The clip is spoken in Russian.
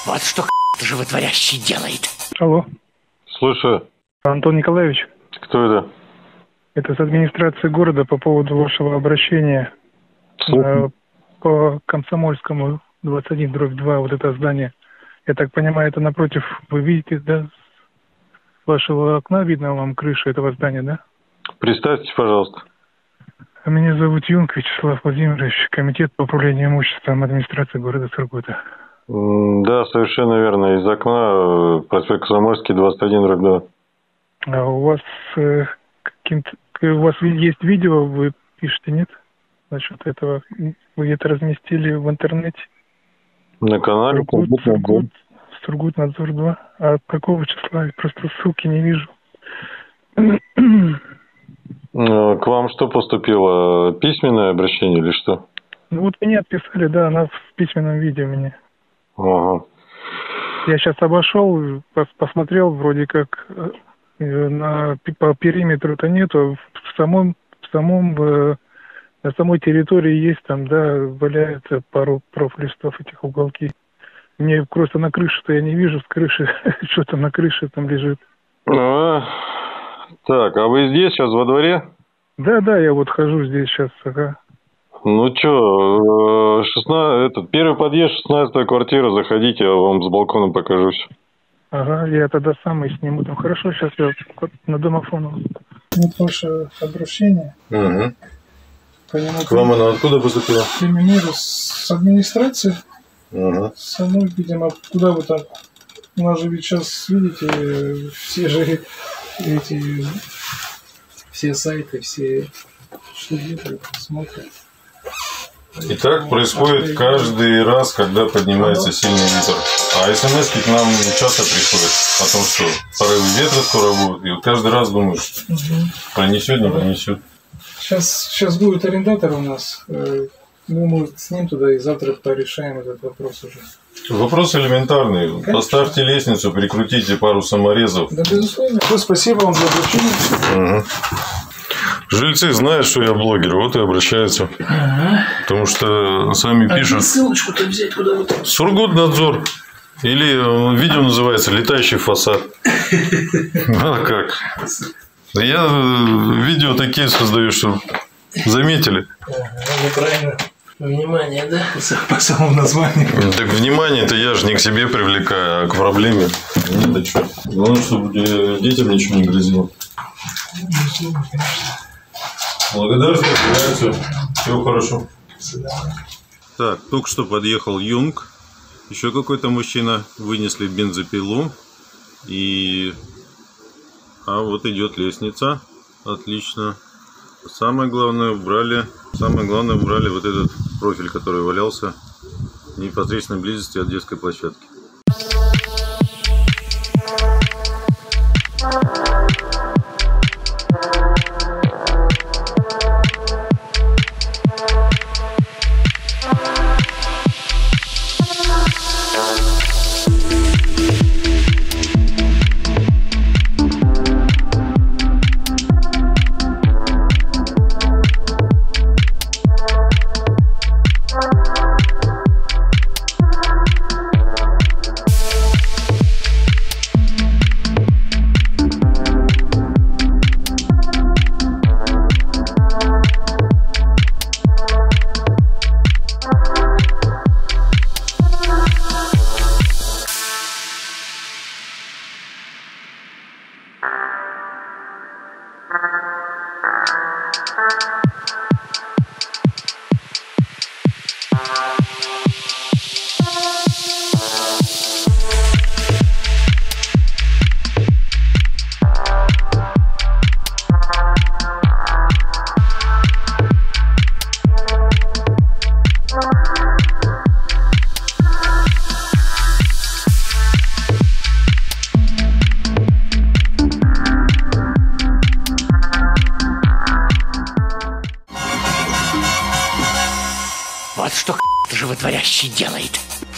Вот что животворящий делает. Алло. Слушаю. Антон Николаевич. Кто это? Это с администрации города по поводу вашего обращения по Комсомольскому 21/2, вот это здание. Я так понимаю, это напротив, вы видите, да? С вашего окна видно вам крыша этого здания, да? Представьтесь, пожалуйста. Меня зовут Юнг Вячеслав Владимирович, комитет по управлению имуществом администрации города Сургута. Да, совершенно верно. Из окна проспект Комсомольский 21/2. А у вас у вас есть видео, вы пишете, нет? Насчет этого. Вы это разместили в интернете? На канале Сургутнадзор 2. А какого числа? Я просто ссылки не вижу. К вам что поступило? Письменное обращение или что? Ну вот мне отписали, да, она в письменном виде у меня. Ага. Я сейчас обошел, посмотрел, вроде как по периметру-то нету, на самой территории есть там, да, валяется пару профлистов этих уголки. Мне просто на крыше-то я не вижу, с крыши, что там на крыше там лежит. Так, а вы здесь сейчас во дворе? Да, я вот хожу здесь сейчас, ага. Ну что, первый подъезд, 16-я квартира, заходите, я вам с балкона покажусь. Ага, я тогда сам и сниму там. Хорошо, сейчас я на домофону. Вот ваше обращение. Угу. По нему к вам оно откуда поступило? Примеру с администрации. Угу. Самой, видимо, куда вы там? У нас же ведь сейчас, видите, все же эти, все сайты, все что делают, смотрят. И так происходит каждый раз, когда поднимается сильный ветер. А смс-ки к нам часто приходят о том, что порывы ветра скоро будут. И вот каждый раз думаешь, пронесет, не пронесет. Сейчас будет арендатор у нас. Мы с ним туда и завтра порешаем этот вопрос уже. Вопрос элементарный. Конечно. Поставьте лестницу, прикрутите пару саморезов. Да, безусловно. Спасибо вам за обращение. Угу. Жильцы знают, что я блогер, вот и обращаются. Ага. Потому что сами пишут. Ссылочку-то взять куда-то. Сургутнадзор. Или видео называется «Летающий фасад». А как? Я видео такие создаю, что заметили. Неправильно. Внимание, да? По самому названию. Так внимание-то я же не к себе привлекаю, а к проблеме. Нет, что? Главное, чтобы детям ничего не грозило. Благодарствую, всего хорошо. Так, только что подъехал Юнг. Еще какой-то мужчина. Вынесли бензопилу. А вот идет лестница. Отлично. Самое главное убрали вот этот профиль, который валялся в непосредственной близости от детской площадки. Вот что животворящий делает.